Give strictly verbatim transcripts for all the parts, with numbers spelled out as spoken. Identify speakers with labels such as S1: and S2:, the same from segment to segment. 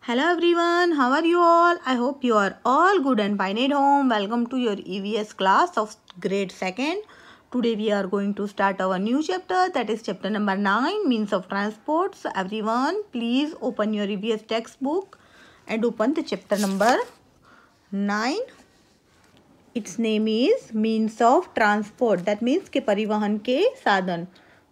S1: Hello everyone, how are you all? I hope you are all good and fine at home. Welcome to your E V S class of grade second. Today we are going to start our new chapter, that is chapter number nine, means of transport. So everyone, please open your E V S textbook and open the chapter number nine. Its name is means of transport. That means के परिवहन के साधन.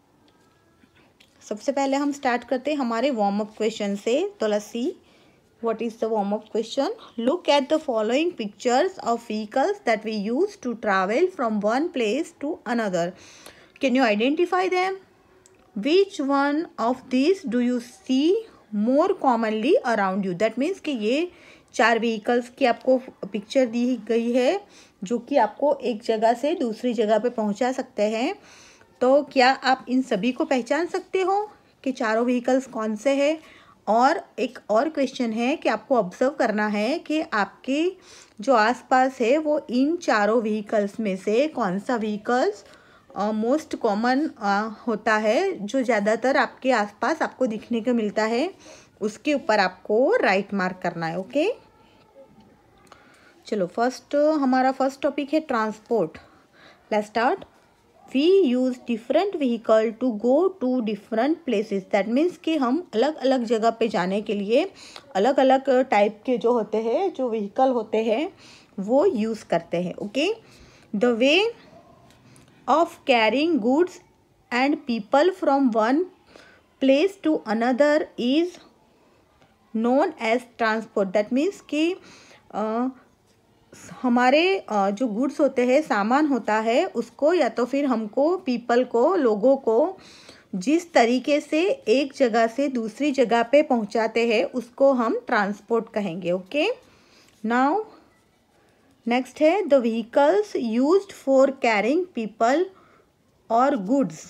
S1: सबसे पहले हम start करते हैं हमारे वार्म अप क्वेश्चन से. तो let's see what is the warm up question. Look at the following pictures of vehicles that we use to travel from one place to another. Can you identify them? Which one of these do you see more commonly around you? That means कि ये चार vehicles की आपको picture दी गई है जो कि आपको एक जगह से दूसरी जगह पे पहुंचा सकते हैं. तो क्या आप इन सभी को पहचान सकते हो कि चारों व्हीकल्स कौन से हैं? और एक और क्वेश्चन है कि आपको ऑब्जर्व करना है कि आपके जो आसपास है वो इन चारों व्हीकल्स में से कौन सा व्हीकल्स मोस्ट कॉमन होता है, जो ज़्यादातर आपके आसपास आपको दिखने को मिलता है. उसके ऊपर आपको राइट मार्क करना है. ओके, चलो फर्स्ट हमारा फर्स्ट टॉपिक है transport. Let's start. We use different vehicle to go to different places. That means कि हम अलग अलग जगह पे जाने के लिए अलग अलग टाइप के जो होते हैं, जो व्हीकल होते हैं, वो यूज़ करते हैं. Okay, the way of carrying goods and people from one place to another is known as transport. That means कि uh, हमारे जो गुड्स होते हैं, सामान होता है, उसको या तो फिर हमको पीपल को, लोगों को जिस तरीके से एक जगह से दूसरी जगह पे पहुंचाते हैं उसको हम ट्रांसपोर्ट कहेंगे. ओके, नाउ नेक्स्ट है the vehicles used for carrying people और goods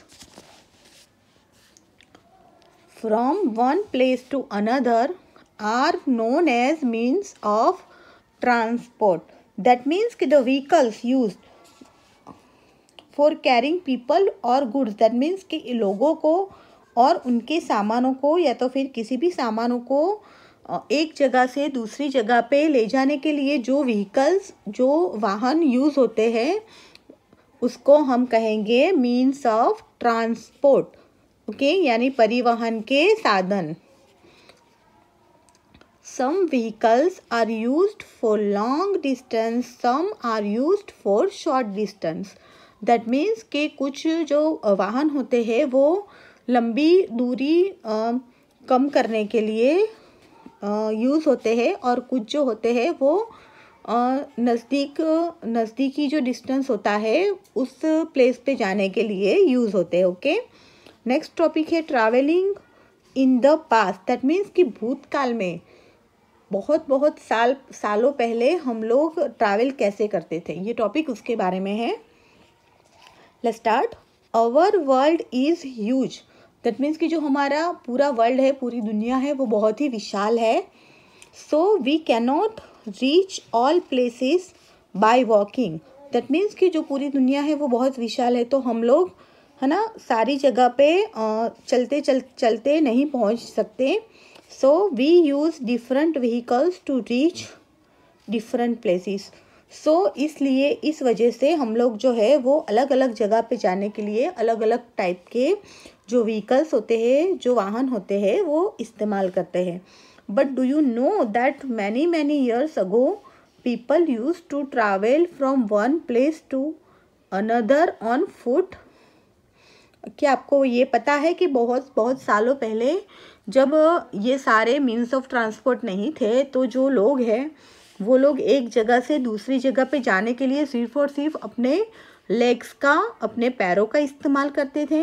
S1: from one place to another are known as means of transport. That means कि the vehicles used for carrying people or goods, that means कि लोगों को और उनके सामानों को या तो फिर किसी भी सामानों को एक जगह से दूसरी जगह पे ले जाने के लिए जो व्हीकल्स, जो वाहन यूज़ होते हैं, उसको हम कहेंगे मीन्स ऑफ ट्रांसपोर्ट. ओके, यानी परिवहन के साधन. Some vehicles are used for long distance, some are used for short distance. That means कि कुछ जो वाहन होते हैं वो लंबी दूरी आ, कम करने के लिए यूज़ होते हैं और कुछ जो होते हैं वो नज़दीक नज़दीकी जो डिस्टेंस होता है उस प्लेस पे जाने के लिए यूज़ होते हैं. ओके, नेक्स्ट टॉपिक है travelling in the past. That means कि भूतकाल में बहुत बहुत साल सालों पहले हम लोग ट्रैवल कैसे करते थे, ये टॉपिक उसके बारे में है. Let's start. Our world is huge. That means कि जो हमारा पूरा वर्ल्ड है, पूरी दुनिया है, वो बहुत ही विशाल है. So we can not reach all places by walking. That means कि जो पूरी दुनिया है वो बहुत विशाल है, तो हम लोग है ना सारी जगह पे चलते चल चलते नहीं पहुंच सकते. So we use different vehicles to reach different places. So इसलिए इस वजह से हम लोग जो है वो अलग अलग जगह पे जाने के लिए अलग अलग टाइप के जो व्हीकल्स होते हैं, जो वाहन होते हैं, वो इस्तेमाल करते हैं. But do you know that many many years ago people used to travel from one place to another on foot? क्या आपको ये पता है कि बहुत बहुत सालों पहले जब ये सारे मीन्स ऑफ ट्रांसपोर्ट नहीं थे, तो जो लोग हैं वो लोग एक जगह से दूसरी जगह पे जाने के लिए सिर्फ और सिर्फ अपने लेग्स का, अपने पैरों का इस्तेमाल करते थे.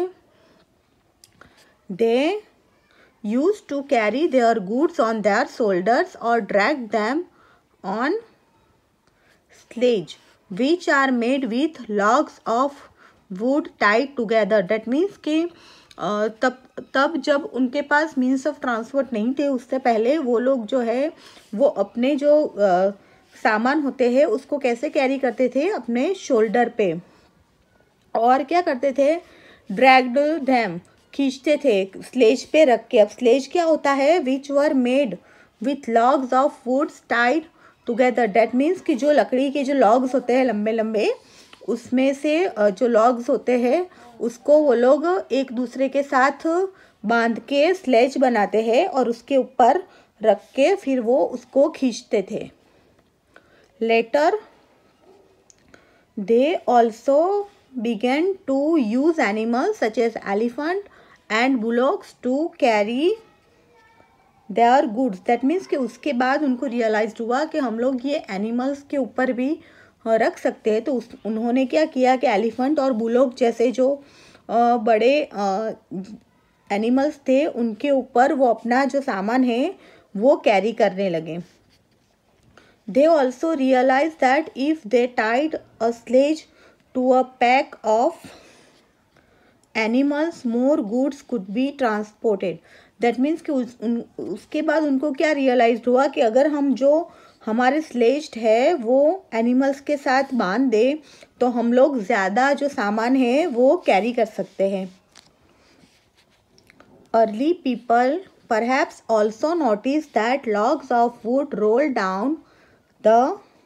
S1: They use to carry their goods on their shoulders और drag them on sledge which are made with logs of wood tied together. That means कि तब तब जब उनके पास मीन्स ऑफ ट्रांसपोर्ट नहीं थे, उससे पहले वो लोग जो है वो अपने जो आ, सामान होते हैं उसको कैसे कैरी करते थे, अपने शोल्डर पे. और क्या करते थे, ड्रैग्ड देम, खींचते थे स्लेज पे रख के. अब स्लेज क्या होता है, which were made with logs of woods tied together. That means कि जो लकड़ी के जो लॉग्स होते हैं लंबे लंबे, उसमें से जो लॉग्स होते हैं उसको वो लोग एक दूसरे के साथ बांध के स्लेज बनाते हैं और उसके ऊपर रख के फिर वो उसको खींचते थे। Later they also began to use animals such as elephant and bullocks to carry their goods. That means कि उसके बाद उनको रियलाइज हुआ कि हम लोग ये एनिमल्स के ऊपर भी रख सकते हैं। तो उस उन्होंने क्या किया कि एलिफेंट और बुलोक जैसे जो आ, बड़े एनिमल्स थे उनके ऊपर वो अपना जो सामान है वो कैरी करने लगे। They also realized that if they tied a sledge to a pack of animals, more goods could be transported. That means कि उस उन उसके बाद उनको क्या रियलाइज हुआ कि अगर हम जो हमारे स्लेज है वो एनिमल्स के साथ बांध दे तो हम लोग ज़्यादा जो सामान है वो कैरी कर सकते हैं। Early people perhaps also noticed that logs of wood roll down the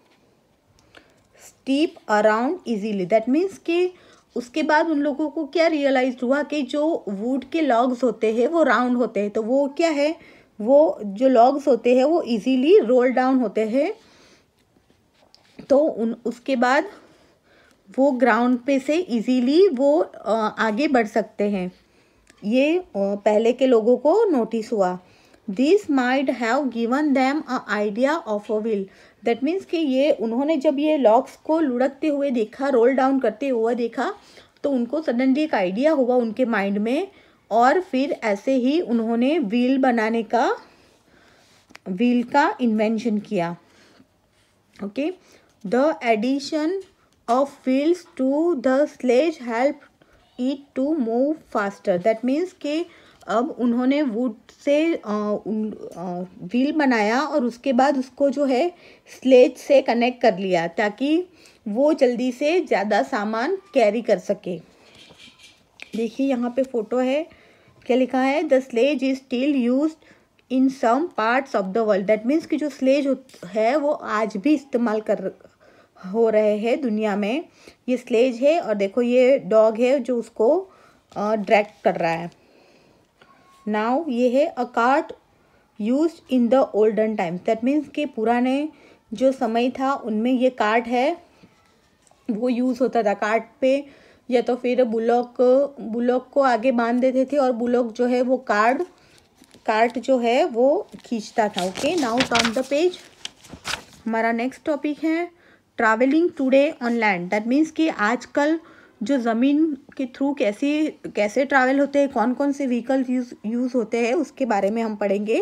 S1: steep around easily. That means कि उसके बाद उन लोगों को क्या रियलाइज हुआ कि जो वुड के लॉग्स होते हैं वो राउंड होते हैं, तो वो क्या है, वो जो लॉग्स होते हैं वो इजीली रोल डाउन होते हैं। तो उन उसके बाद वो ग्राउंड पे से इजीली वो आगे बढ़ सकते हैं। ये पहले के लोगों को नोटिस हुआ। This might have given them a idea of a wheel. That means कि ये उन्होंने जब ये लॉक्स को लुढ़कते हुए देखा, रोल डाउन करते हुए देखा, तो उनको सडनली एक आइडिया हुआ उनके माइंड में, और फिर ऐसे ही उन्होंने व्हील बनाने का व्हील का इन्वेंशन किया। Okay, the addition of wheels to the sledge help it to move faster. That means कि अब उन्होंने वुड से व्हील बनाया और उसके बाद उसको जो है स्लेज से कनेक्ट कर लिया ताकि वो जल्दी से ज़्यादा सामान कैरी कर सके। देखिए यहाँ पे फोटो है, क्या लिखा है, the sledge is still used in some parts of the world. That means कि जो स्लेज है वो आज भी इस्तेमाल कर हो रहे हैं दुनिया में। ये स्लेज है और देखो ये डॉग है जो उसको ड्रैग कर रहा है। नाउ ये है a cart used in the olden times. That means कि पुराने जो समय था उनमें ये कार्ट है वो यूज़ होता था। कार्ट पे या तो फिर बुलॉक बुलॉक को आगे बांध देते थे और बुलॉक जो है वो कार्ड कार्ट जो है वो खींचता था। Okay, now turn the page. हमारा नेक्स्ट टॉपिक है travelling today on land. That means कि आजकल जो ज़मीन के थ्रू कैसे कैसे ट्रैवल होते हैं, कौन कौन से व्हीकल यूज यूज़ होते हैं उसके बारे में हम पढ़ेंगे।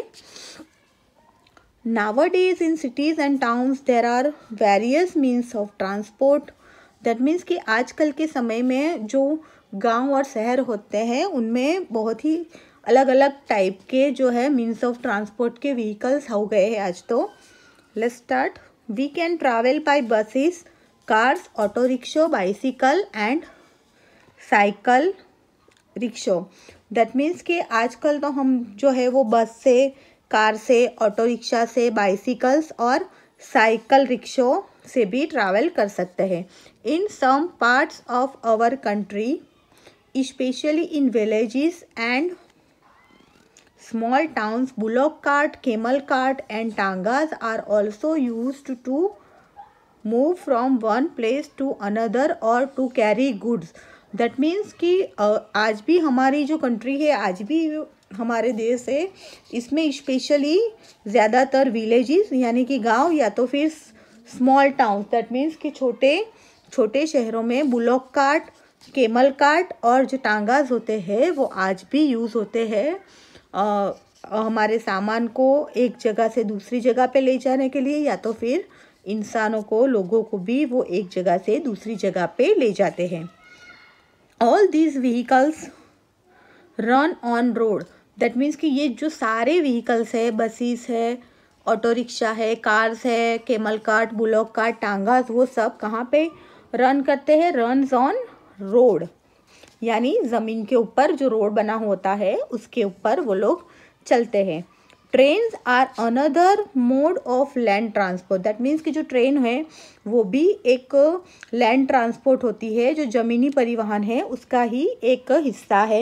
S1: Nowadays in cities and towns there are various means of transport. That means कि आजकल के समय में जो गांव और शहर होते हैं उनमें बहुत ही अलग अलग टाइप के जो है मीन्स ऑफ ट्रांसपोर्ट के व्हीकल्स हो गए हैं आज। तो let's start. We can travel by buses, cars, auto rickshaw, bicycle and cycle rickshaw. That means कि आजकल तो हम जो है वो बस से, कार से, ऑटो रिक्शा से, बाइसिकल्स और साइकिल रिक्शो से भी ट्रैवल कर सकते हैं। In some parts of our country, specially in villages and small towns, bullock cart, camel cart and tangas are also used to move from one place to another or to carry goods. That means कि आज भी हमारी जो country है, आज भी हमारे देश है, इसमें स्पेशली ज़्यादातर विलेजेस यानी कि गांव या तो फिर स्मॉल टाउन, दैट मीन्स कि छोटे छोटे शहरों में बुलॉक कार्ट, केमल कार्ट और जो टांगास होते हैं वो आज भी यूज़ होते हैं Uh, हमारे सामान को एक जगह से दूसरी जगह पे ले जाने के लिए, या तो फिर इंसानों को, लोगों को भी वो एक जगह से दूसरी जगह पे ले जाते हैं। All these vehicles run on road. That means कि ये जो सारे व्हीकल्स है, बसेस है, ऑटो रिक्शा है, कार्स है, camel cart, bullock cart, tongas, वो सब कहाँ पे रन करते हैं? रन्स ऑन रोड, यानी ज़मीन के ऊपर जो रोड बना होता है उसके ऊपर वो लोग चलते हैं। Trains are another mode of land transport, that means कि जो ट्रेन है वो भी एक लैंड ट्रांसपोर्ट होती है, जो ज़मीनी परिवहन है उसका ही एक हिस्सा है.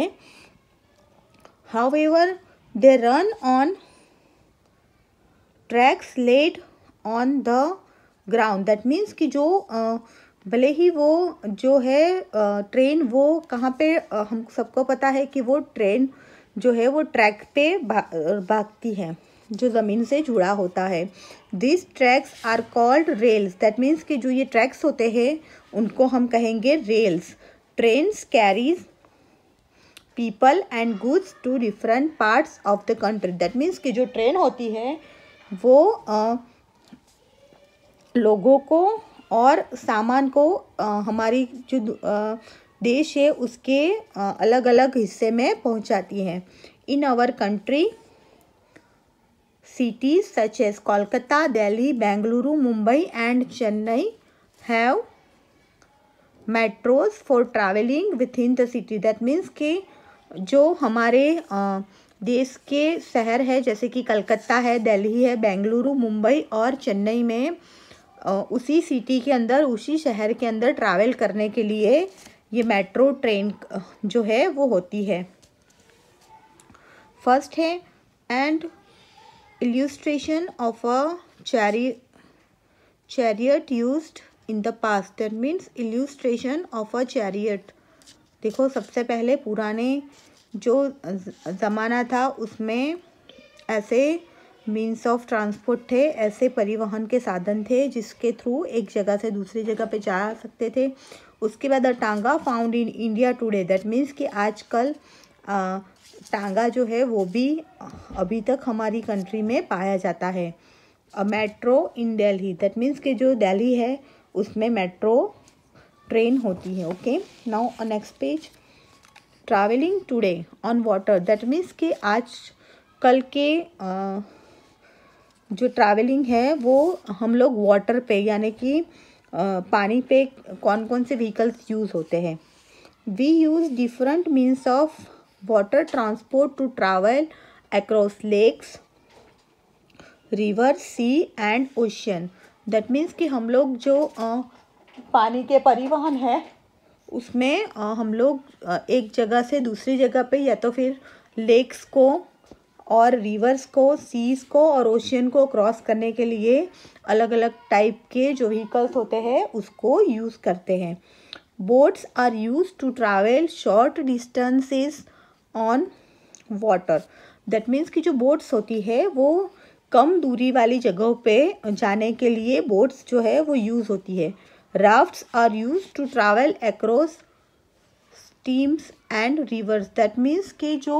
S1: However they run on tracks laid on the ground, that means कि जो uh, भले ही वो जो है ट्रेन uh, वो कहाँ पे uh, हम सबको पता है कि वो ट्रेन जो है वो ट्रैक पे भागती है जो ज़मीन से जुड़ा होता है. This tracks are called rails, that means कि जो ये ट्रैक्स होते हैं उनको हम कहेंगे rails. Trains carries people and goods to different parts of the country, that means कि जो ट्रेन होती है वो आ, लोगों को और सामान को आ, हमारी जो आ, देश है उसके अलग अलग हिस्से में पहुंचाती है. In our country cities such as Kolkata, Delhi, Bengaluru, Mumbai and Chennai have metros for traveling within the city. That means कि जो हमारे देश के शहर है जैसे कि कलकत्ता है, दिल्ली है, बेंगलुरु, मुंबई और चेन्नई में उसी सिटी के अंदर उसी शहर के अंदर ट्रैवल करने के लिए ये मेट्रो ट्रेन जो है वो होती है. फर्स्ट है and illustration of a chariot chariot used in the past, that means illustration of a chariot. देखो सबसे पहले पुराने जो ज़माना था उसमें ऐसे मीन्स ऑफ ट्रांसपोर्ट थे, ऐसे परिवहन के साधन थे जिसके थ्रू एक जगह से दूसरी जगह पे जा सकते थे. उसके बाद tonga found in India today, that means कि आजकल टांगा जो है वो भी अभी तक हमारी कंट्री में पाया जाता है. A metro in Delhi, that means कि जो दिल्ली है उसमें मेट्रो ट्रेन होती है. Okay, now next page. Travelling today on water, that means कि आज कल के आ, जो ट्रैवलिंग है वो हम लोग वाटर पे यानी कि पानी पे कौन कौन से व्हीकल्स यूज़ होते हैं. We use different means of water transport to travel across lakes, rivers, sea and ocean. That means कि हम लोग जो आ, पानी के परिवहन है उसमें आ, हम लोग आ, एक जगह से दूसरी जगह पे या तो फिर लेक्स को और रिवर्स को, सीज को और ओशियन को क्रॉस करने के लिए अलग अलग टाइप के जो व्हीकल्स होते हैं उसको यूज़ करते हैं. Boats are use to travel short distances on water, that means कि जो बोट्स होती है वो कम दूरी वाली जगहों पे जाने के लिए बोट्स जो है वो यूज़ होती है. Rafts are use to travel across streams and rivers, that means कि जो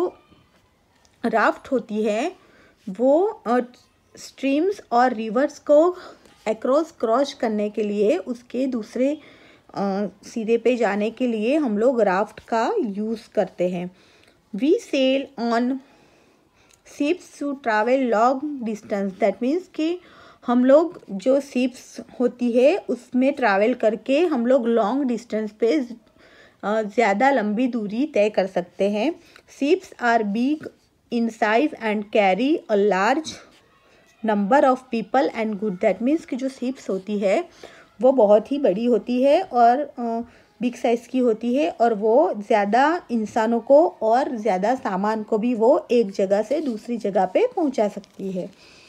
S1: राफ्ट होती है वो स्ट्रीम्स और रिवर्स को अक्रॉस क्रॉस करने के लिए उसके दूसरे सिरे पे जाने के लिए हम लोग राफ्ट का यूज़ करते हैं. We sail on ships to travel long distance, that means कि हम लोग जो शिप्स होती है उसमें ट्रैवल करके हम लोग लॉन्ग डिस्टेंस पे ज़्यादा लंबी दूरी तय कर सकते हैं. Ships are big in size and carry a large number of people and good, that means कि जो शिप्स होती है वो बहुत ही बड़ी होती है और बिग साइज़ की होती है और वो ज़्यादा इंसानों को और ज़्यादा सामान को भी वो एक जगह से दूसरी जगह पे पहुंचा सकती है.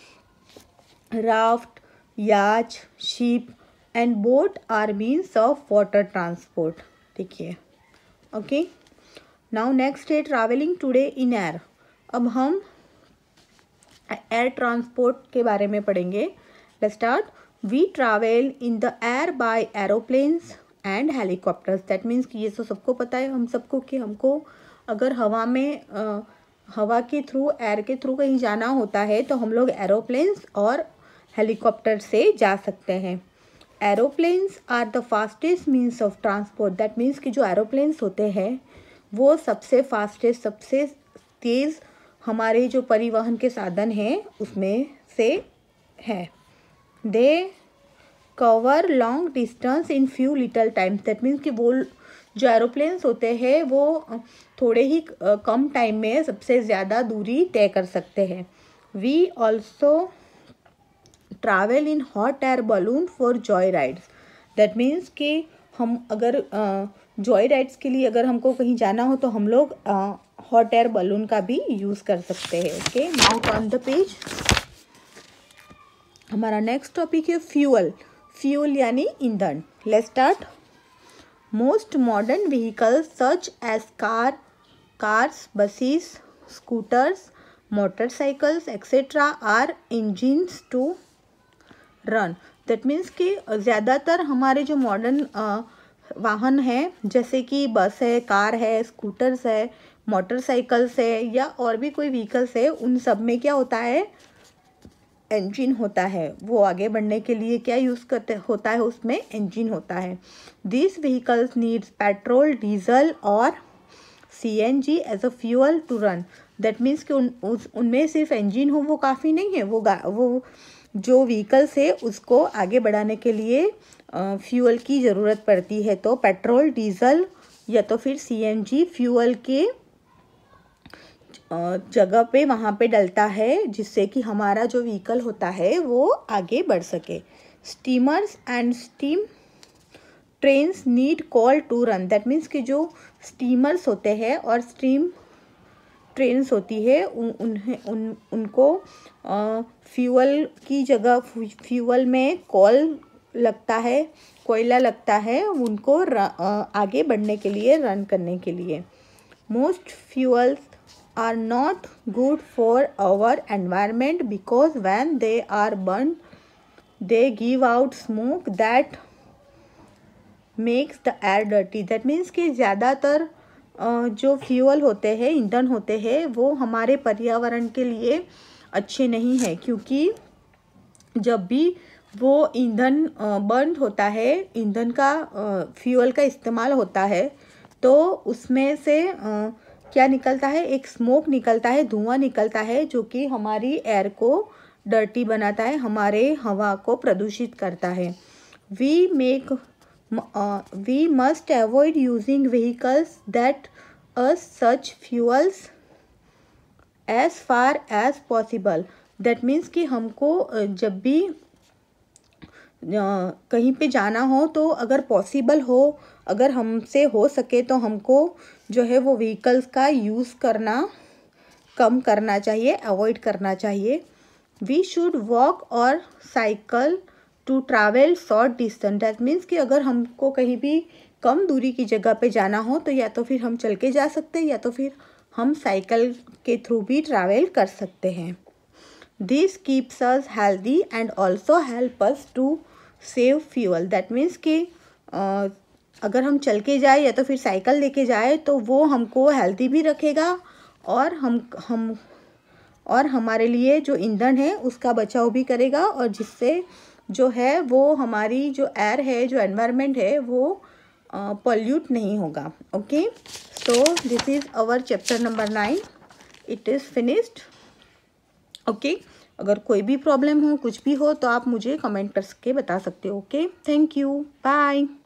S1: Raft, yacht, ship and boat are means of water transport. देखिए, ओके. नाउ नेक्स्ट है ट्रैवलिंग टुडे इन एयर. अब हम एयर ट्रांसपोर्ट के बारे में पढ़ेंगे. Let's start. We travel in the air by aeroplanes and helicopters, that means कि ये तो सबको पता है हम सबको कि हमको अगर हवा में आ, हवा के थ्रू एयर के थ्रू कहीं जाना होता है तो हम लोग एरोप्लेन्स और हेलीकॉप्टर से जा सकते हैं. Aeroplanes are the fastest means of transport, that means कि जो एरोप्लेन्स होते हैं वो सबसे फास्टेस्ट सबसे तेज़ हमारे जो परिवहन के साधन हैं उसमें से है. They cover long distance in few little times, that means कि वो जो एरोप्लेन्स होते हैं वो थोड़े ही कम टाइम में सबसे ज़्यादा दूरी तय कर सकते हैं. We also travel in hot air balloon for joy rides. That means कि हम अगर जॉय राइड्स के लिए अगर हमको कहीं जाना हो तो हम लोग हॉट एयर बलून का भी यूज़ कर सकते हैं। Okay, now turn the page. हमारा नेक्स्ट टॉपिक है फ्यूल। फ्यूल यानी ईंधन। Let's start. Most modern vehicles such as car cars buses scooters motorcycles etcetera are engines to run. That means कि ज़्यादातर हमारे जो मॉडर्न वाहन हैं जैसे कि बस है, कार है, स्कूटर्स है, मोटरसाइकिल्स है या और भी कोई व्हीकल्स है, उन सब में क्या होता है, इंजन होता है। वो आगे बढ़ने के लिए क्या यूज़ करते होता है, उसमें इंजन होता है। This vehicles needs petrol, diesel और C N G as a fuel to run. That means कि उन उस उनमें सिर्फ इंजन हो वो काफ़ी नहीं है, वो वो जो व्हीकल्स है उसको आगे बढ़ाने के लिए फ्यूअल की ज़रूरत पड़ती है। तो पेट्रोल, डीजल या तो फिर सी एन जी फ्यूअल के जगह पे वहाँ पे डलता है, जिससे कि हमारा जो व्हीकल होता है वो आगे बढ़ सके। Steamers and steam trains need coal to run. That means कि जो स्टीमर्स होते हैं और स्टीम ट्रेन्स होती है उन उन्हें उन उनको फ्यूअल की जगह फ्यूअल में कॉल लगता है, कोयला लगता है उनको र, आ, आगे बढ़ने के लिए, रन करने के लिए। Most fuels are not good for our environment because when they are burned they give out smoke that makes the air dirty। that means कि ज़्यादातर जो फ्यूल होते हैं, ईंधन होते हैं, वो हमारे पर्यावरण के लिए अच्छे नहीं हैं, क्योंकि जब भी वो ईंधन बर्न होता है, ईंधन का फ्यूल का इस्तेमाल होता है, तो उसमें से uh, क्या निकलता है, एक स्मोक निकलता है, धुआं निकलता है, जो कि हमारी एयर को डर्टी बनाता है, हमारे हवा को प्रदूषित करता है। We make we must avoid using vehicles that us such fuels as far as possible. That means कि हमको जब भी कहीं पे जाना हो तो अगर पॉसिबल हो, अगर हमसे हो सके तो हमको जो है वो व्हीकल्स का यूज़ करना कम करना चाहिए, अवॉइड करना चाहिए। वी शुड वॉक और cycle to travel short distance. That means कि अगर हमको कहीं भी कम दूरी की जगह पे जाना हो तो या तो फिर हम चल के जा सकते हैं या तो फिर हम साइकिल के थ्रू भी ट्रैवल कर सकते हैं। This keeps us healthy and also help us to save fuel. That means कि अगर हम चल के जाए या तो फिर साइकिल लेके जाए तो वो हमको हेल्दी भी रखेगा और हम हम और हमारे लिए जो ईंधन है उसका बचाव भी करेगा, और जिससे जो है वो हमारी जो एयर है, जो एनवायरनमेंट है, वो पॉल्यूट नहीं होगा। Okay, so this is our chapter number nine, it is finished. Okay, अगर कोई भी प्रॉब्लम हो, कुछ भी हो, तो आप मुझे कमेंट करके बता सकते हो। Okay, thank you, bye.